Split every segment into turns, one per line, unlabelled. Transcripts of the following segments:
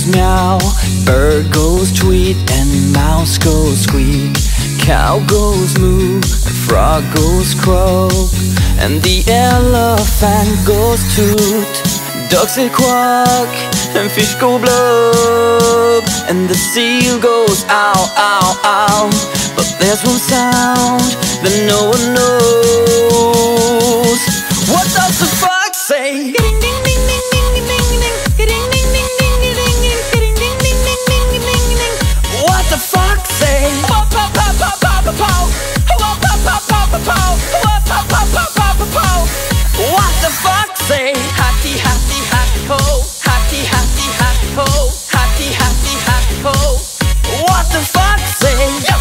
goes meow, bird goes tweet, and mouse goes squeak. Cow goes moo, and frog goes croak, and the elephant goes toot. Ducks say quack, and fish go blub, and the seal goes ow, ow, ow. But there's one sound that no one knows. What does the fox say? What the fox say? What the fox say? Hatty, hatty, hatty ho, hatty, hatty, hatty ho, hatty, hatty, hatty ho. What the fox say?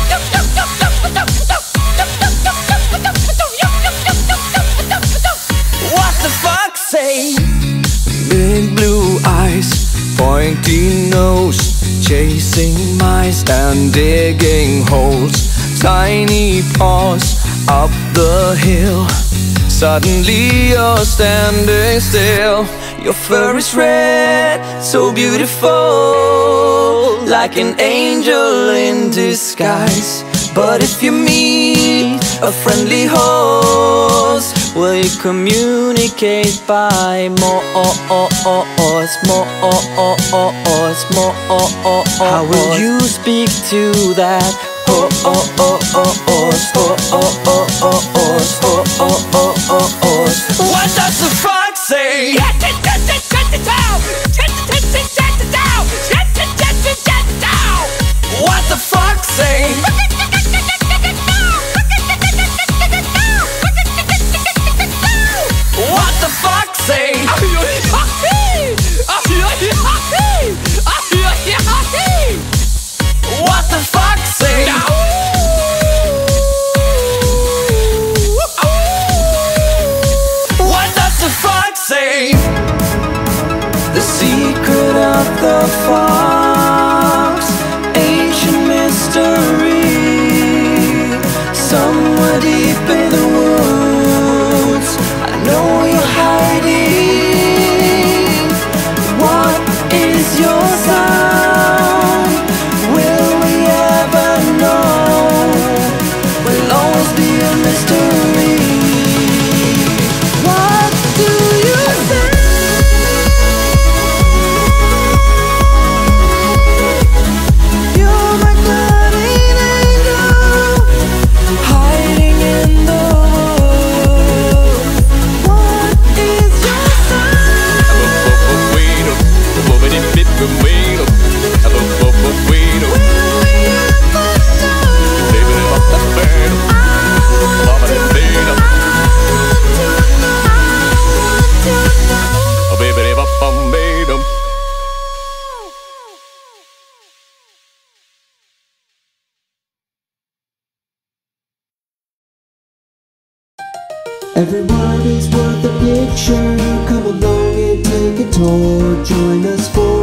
What the fox say? Big blue eyes, pointy nose, chasing mice and digging holes. Tiny paws up the hill. Suddenly you're standing still. Your fur is red, so beautiful, like an angel in disguise. But if you meet a friendly horse, will you communicate by more? How will you speak to that horse? What does the fox say? What the fox say? What the fox say? What the fox say? What does the fox say? The secret of the fox, ancient mystery, somewhere deep in the woods. I know you're hiding. What is your sound? Will we ever know? Will always be a mystery. What do you say? You're my guardian angel, hiding in the woods. What is your sound? Will we ever
Everybody's worth a picture. Come along and take a tour. Join us for